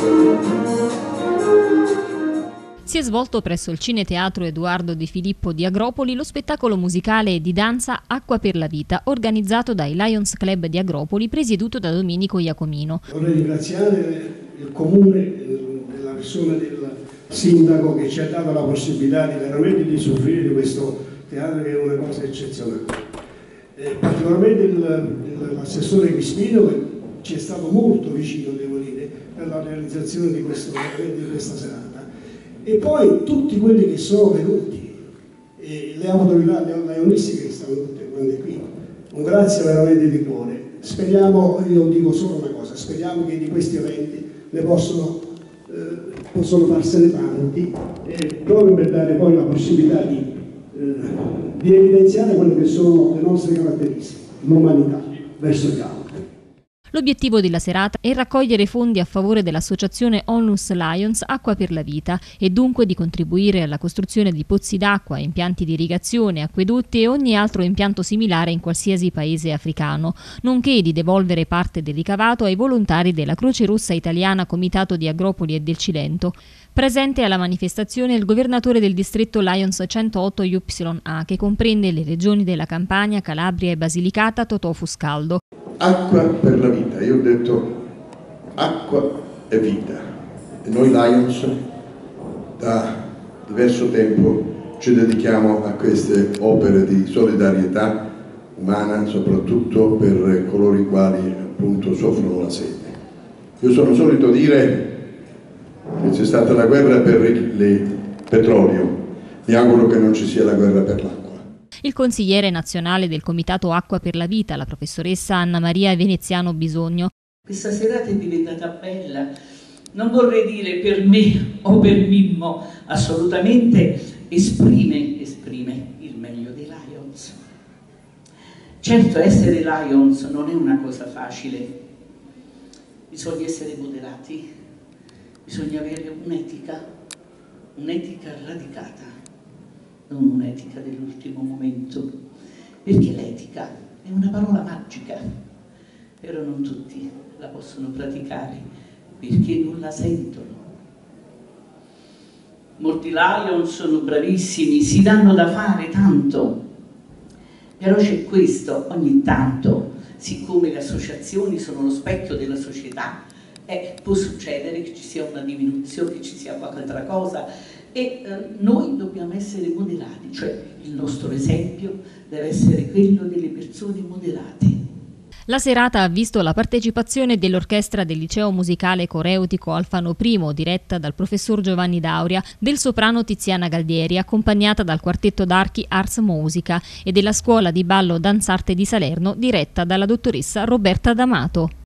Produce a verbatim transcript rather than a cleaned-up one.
Si è svolto presso il Cineteatro Edoardo De Filippo di Agropoli lo spettacolo musicale di danza Acqua per la Vita, organizzato dai Lions Club di Agropoli, presieduto da Domenico Iacomino. Vorrei ringraziare il Comune, della persona del Sindaco, che ci ha dato la possibilità di veramente di soffrire di questo teatro, che è una cosa eccezionale. Eh, particolarmente l'assessore Crispino, che ci è stato molto vicino, devo dire, per la realizzazione di, questo, di questa serata. E poi tutti quelli che sono venuti, e le autorità lionistiche che stanno tutte quante qui, un grazie veramente di cuore. Speriamo, io dico solo una cosa, speriamo che di questi eventi ne possono, eh, possono farsene tanti, eh, proprio per dare poi la possibilità di, eh, di evidenziare quelle che sono le nostre caratteristiche, l'umanità verso il campo. L'obiettivo della serata è raccogliere fondi a favore dell'associazione Onlus Lions Acqua per la Vita e dunque di contribuire alla costruzione di pozzi d'acqua, impianti di irrigazione, acquedotti e ogni altro impianto similare in qualsiasi paese africano, nonché di devolvere parte del ricavato ai volontari della Croce Rossa Italiana Comitato di Agropoli e del Cilento. Presente alla manifestazione il governatore del distretto Lions centootto Y A, che comprende le regioni della Campania, Calabria e Basilicata, Totò Fuscaldo. Acqua per la vita, io ho detto acqua è vita e noi Lions da diverso tempo ci dedichiamo a queste opere di solidarietà umana, soprattutto per coloro i quali appunto soffrono la sete. Io sono solito dire che c'è stata la guerra per il petrolio, mi auguro che non ci sia la guerra per l'acqua. Il consigliere nazionale del Comitato Acqua per la Vita, la professoressa Anna Maria Veneziano Bisogno. Questa serata è diventata bella, non vorrei dire per me o per Mimmo, assolutamente esprime, esprime il meglio dei Lions. Certo, essere Lions non è una cosa facile, bisogna essere moderati, bisogna avere un'etica, un'etica radicata. Non un'etica dell'ultimo momento, perché l'etica è una parola magica, però non tutti la possono praticare perché non la sentono. Molti Lion sono bravissimi, si danno da fare tanto, però c'è questo, ogni tanto, siccome le associazioni sono lo specchio della società, eh, può succedere che ci sia una diminuzione, che ci sia qualche altra cosa, e eh, noi dobbiamo essere moderati, cioè il nostro esempio deve essere quello delle persone moderate. La serata ha visto la partecipazione dell'orchestra del Liceo Musicale Coreutico Alfano I, diretta dal professor Giovanni Dauria, del soprano Tiziana Galdieri, accompagnata dal quartetto d'archi Ars Musica, e della scuola di ballo Danzarte di Salerno, diretta dalla dottoressa Roberta D'Amato.